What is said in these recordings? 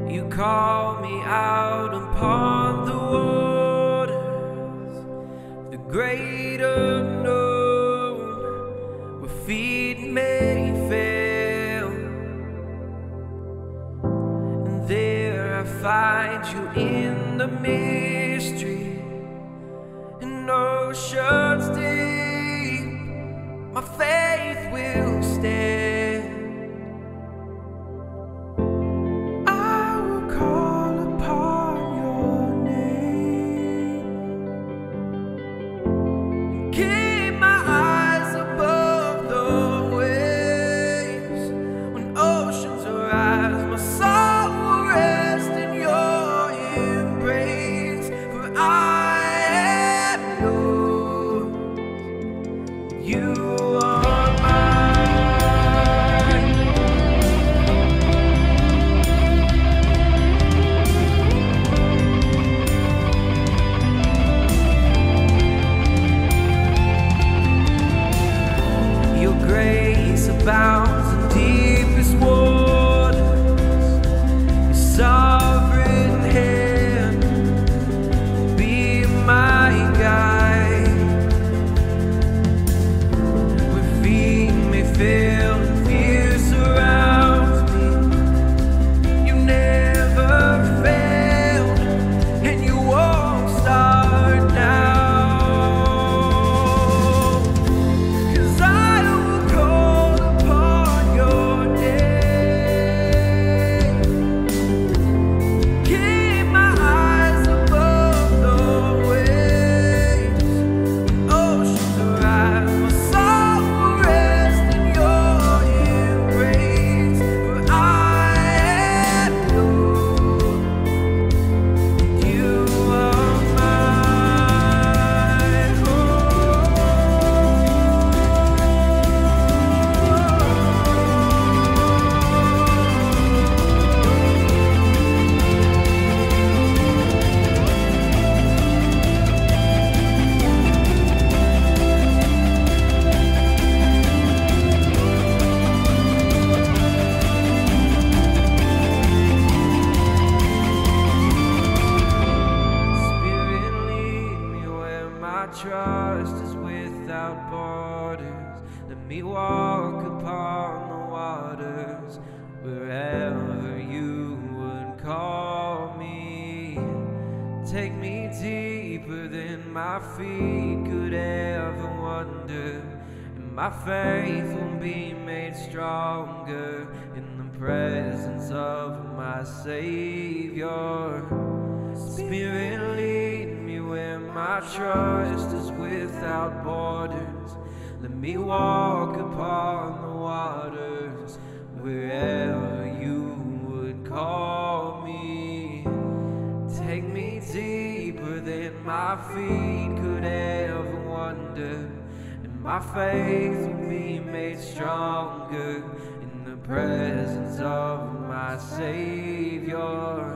You call me out upon the waters, the great unknown, where feet may fail. And there I find you in the mystery, in oceans deep, my faith will stand. Abounds in deepest waters, your sovereign hand be my guide. Where feet may fail and fear surrounds me, you never failed and you won't start now. Trust is without borders. Let me walk upon the waters, wherever you would call me. Take me deeper than my feet could ever wander, and my faith will be made stronger in the presence of my Savior. Spirit, lead me where my trust is without borders. Let me walk upon the waters, wherever you would call me. Take me deeper than my feet could ever wander, and my faith will be made stronger in the presence of my Savior.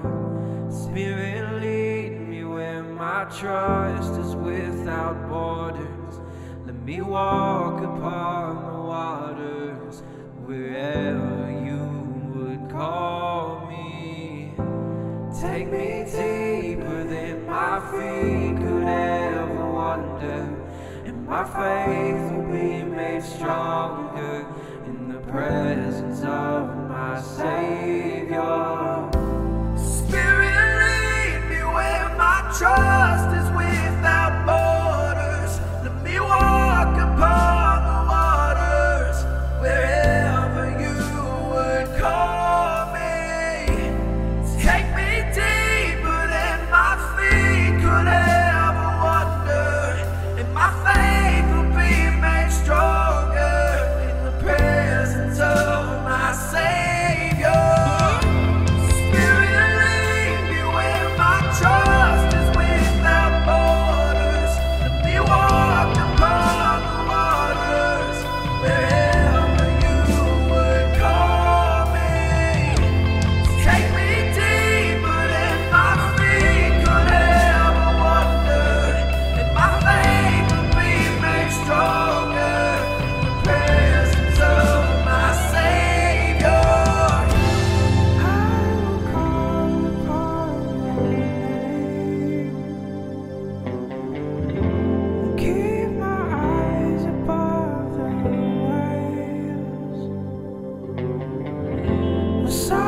Spirit, lead me where my trust is without borders. Let me walk upon the waters, wherever you would call me. Take me deeper than my feet could ever wander, and my faith will be made stronger in the presence of my Savior. Spirit, lead me where my trust is without borders. Let me walk upon the waters, wherever you would call me. Take me deeper than my feet could ever wander, and my faith will be made stronger in the presence of my Savior. silence.